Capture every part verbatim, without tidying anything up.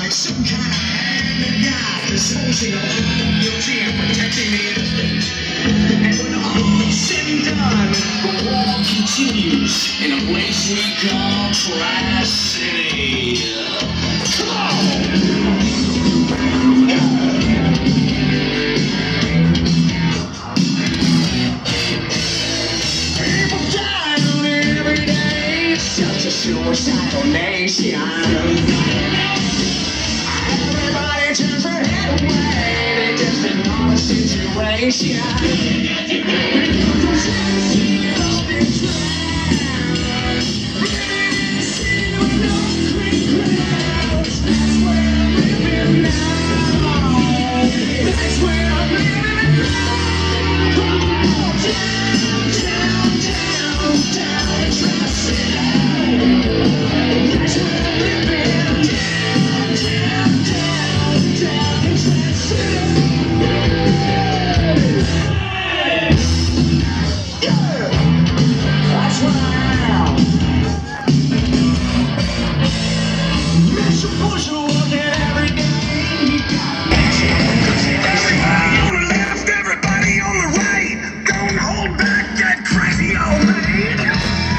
Some kind of hand of God disposing of all guilty and protecting the innocent. And when all said and done, the war continues in a place we call Trash City. Come on! People dying every day, such a suicidal nation. Everybody turns their head away, they just ignore the situation. That's where I'm living now. That's where I'm living now. Down, down, down, down in Trash City. That's where I'm living down, down, down, down in Trash City. Yeah, that's where I am. Mister Bush working every day. Everybody on the left, everybody on the right. Don't hold back that crazy old man.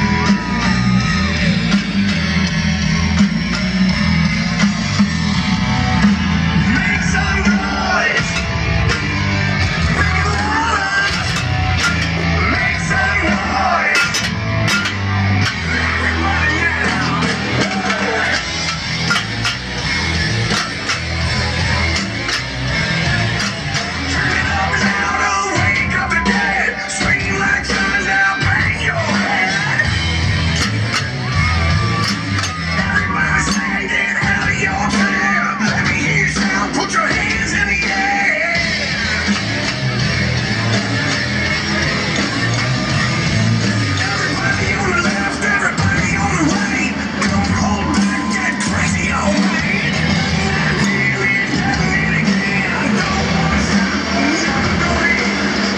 Make some noise. Bring it on. Make some noise. Everybody now. Turn it up loud, wake up the dead. Swing like thunder, bang your head. Everybody say get out of your chair. Let me hear you sound, put your hands in the air. Everybody on the left, everybody on the right. Don't hold back that crazy old man. Feel it, feel it again. Don't wanna stop, never go in.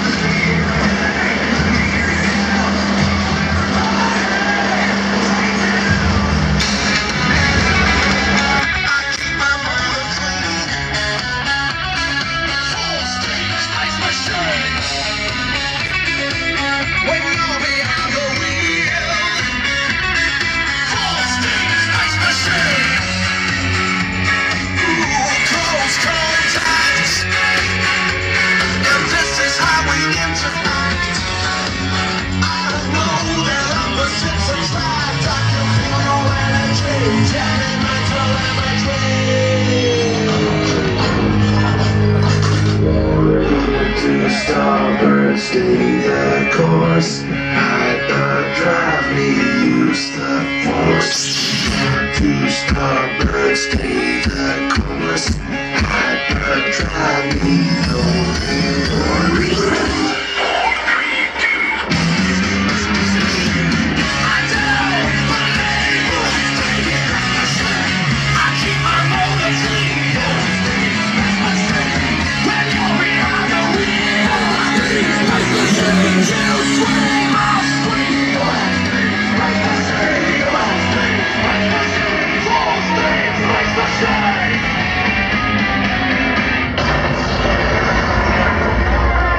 When you're behind the wheel, full steam, nice machine. Ooh, close contact. And this is how we end tonight. I know that opposites attract. I can feel your energy, jamming my telemetry. To starboard, stay the course. Hyperdrive me, use the force. To starboard, stay the course. Hyperdrive me, no remorse. I don't believe I keep my motor clean. When you're behind the wheel, you scream, I'll scream. Full steam, like the shade.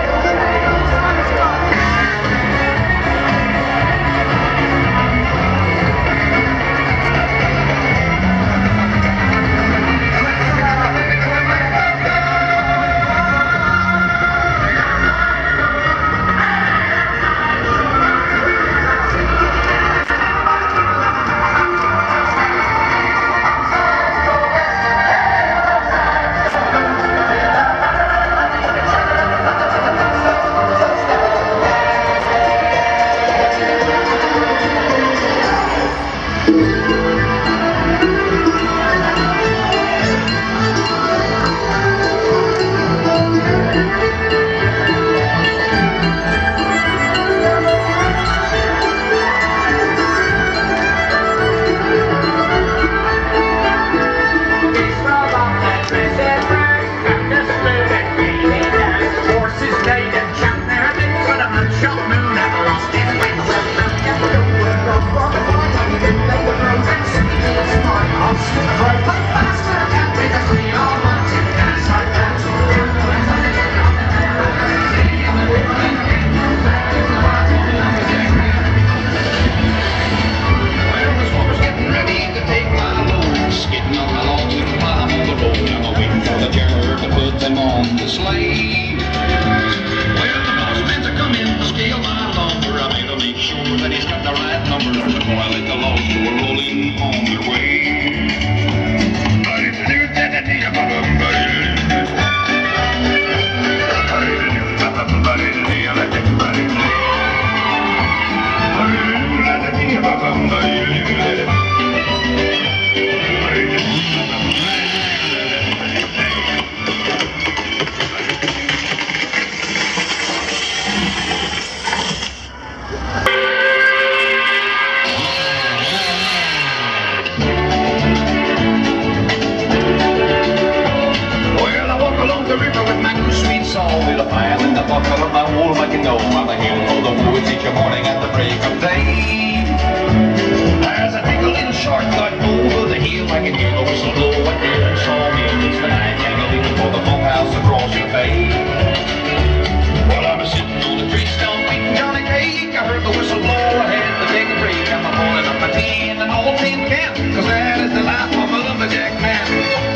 color my wool, let you know I'm a hill for the woods each morning at the break of day. As I take a little shortcut over the hill, I can hear the whistle blow at the old sawmill. It's the night candle for the bunkhouse across the bay. While I was sitting on the tree stump eating Johnny cake, I heard the whistle blow. I had to take a break. I'm pulling up my tea in an old tin can, cause that is the life of a lumberjack man.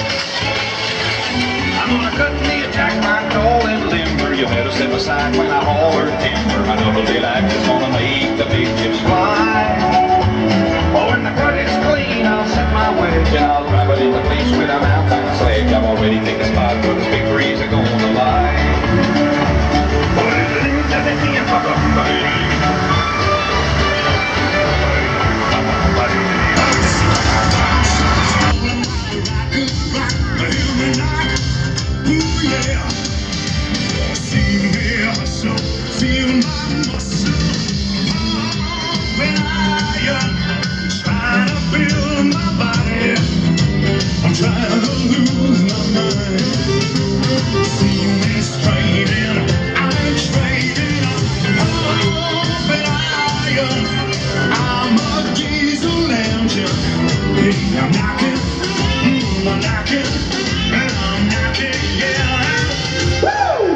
I'm gonna cut me a jack pine tall and limber. You better step aside when I haul her timber. My double deal axe is gonna make the big chips fly. Oh, when the cut is clean, I'll set my wedge and I'll drive it in the place with a mountain sledge. I've already taken a spot where the big trees are gonna lie. I'm knocking, mm, I'm knocking, and I'm knocking, yeah. Woo!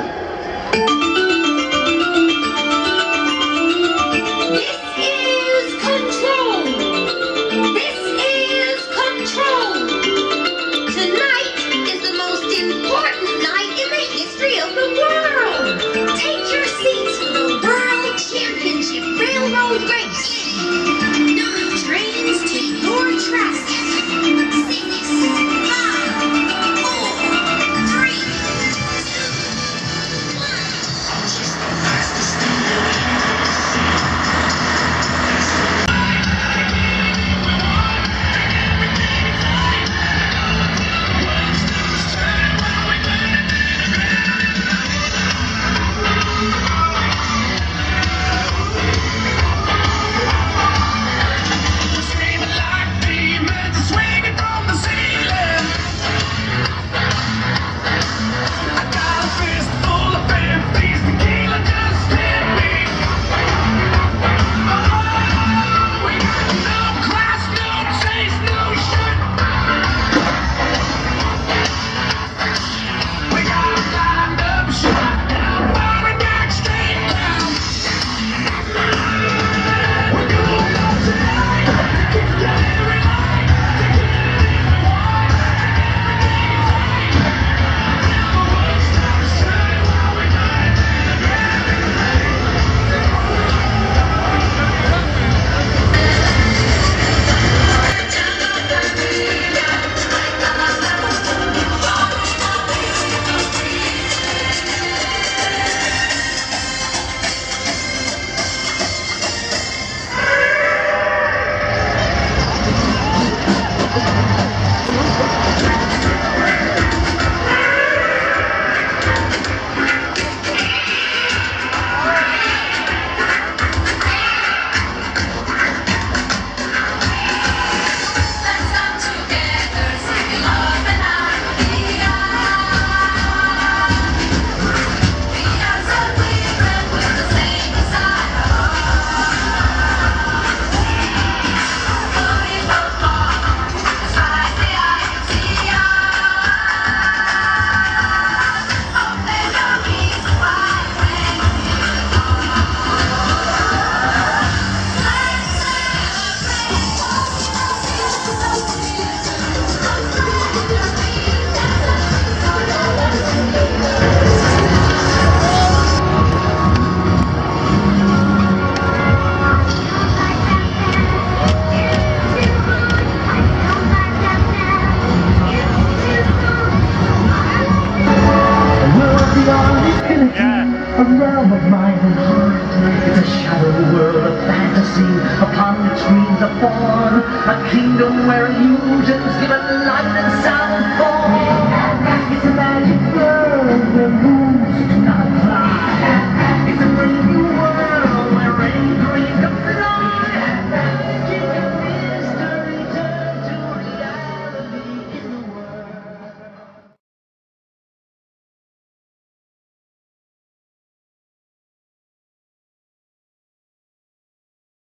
This is control. This is control. Tonight is the most important night in the history of the world. Take your seats for the World Championship Railroad Race. Nine trains to your tracks. A realm of mind and heart. It's a shadow world of fantasy upon which dreams are born. A kingdom where illusions give it light and sound.